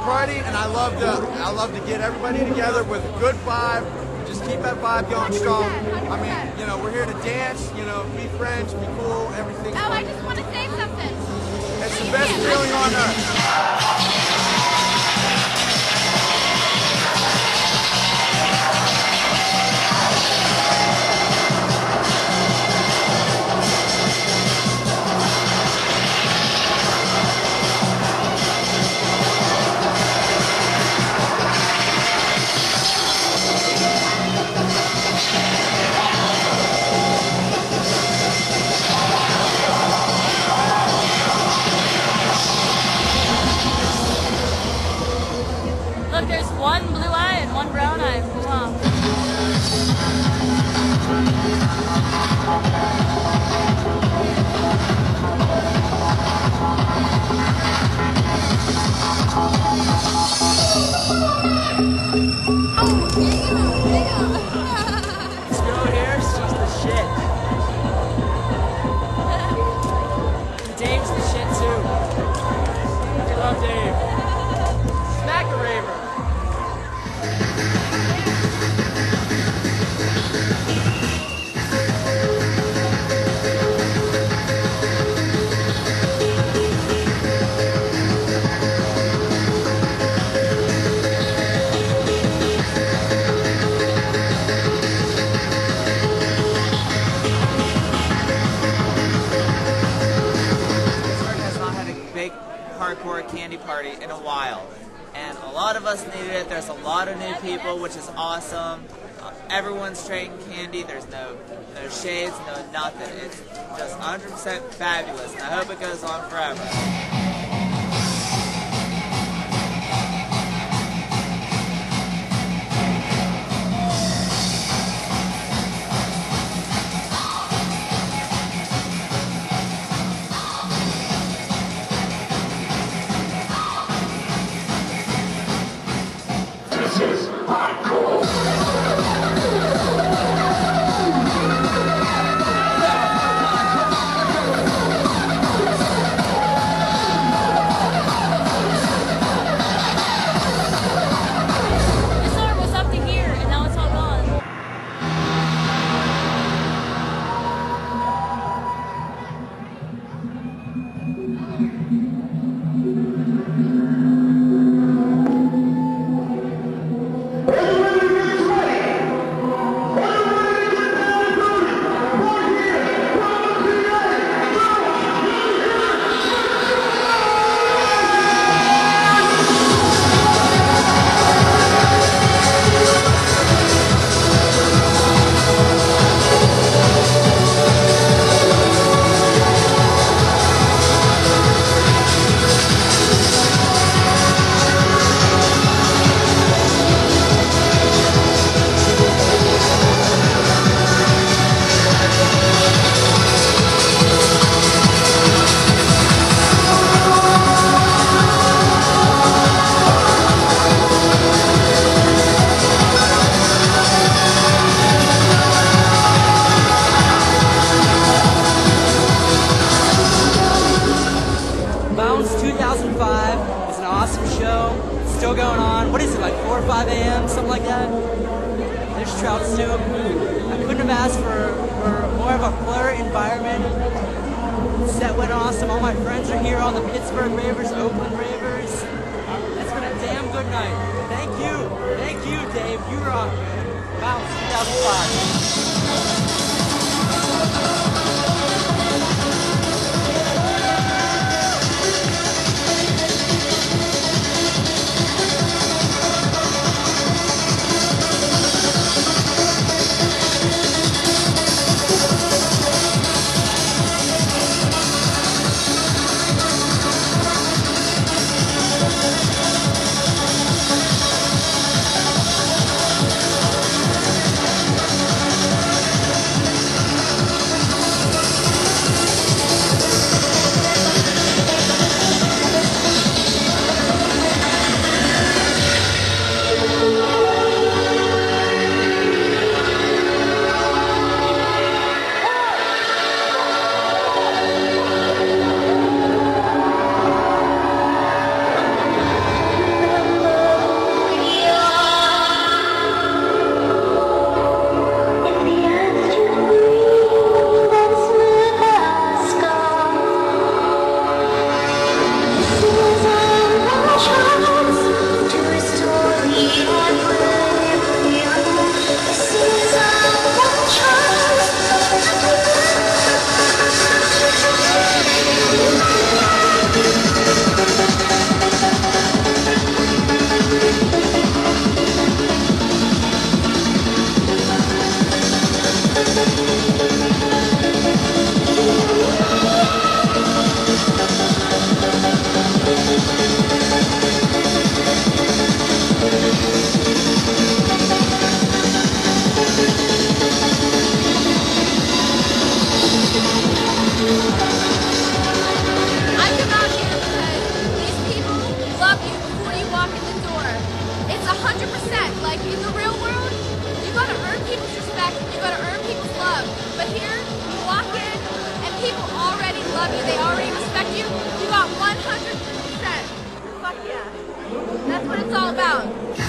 party, and I love to get everybody together with a good vibe. Just keep that vibe going strong. I mean, you know, we're here to dance, you know, be friends, be cool, everything. Oh, I just want to say something. It's the best feeling on earth. Look, there's one blue eye and one brown eye. Wow. This girl here, she's the shit. Dave's the shit too. We love Dave. Smack a raver. Hardcore candy party in a while, and a lot of us needed it. There's a lot of new people, which is awesome. Everyone's trading candy. There's no shades, no nothing. It's just 100% fabulous, and I hope it goes on forever. Still going on. What is it, like 4 or 5 a.m., something like that? There's trout soup. I couldn't have asked for more of a blur environment. Set went awesome. All my friends are here, all the Pittsburgh Ravers, Oakland Ravers. It's been a damn good night. Thank you, Dave. You rock, man. Bounce 2005. Like in the real world, you gotta earn people's respect, you gotta earn people's love. But here, you walk in and people already love you, they already respect you. You got 100%. Fuck yeah. That's what it's all about.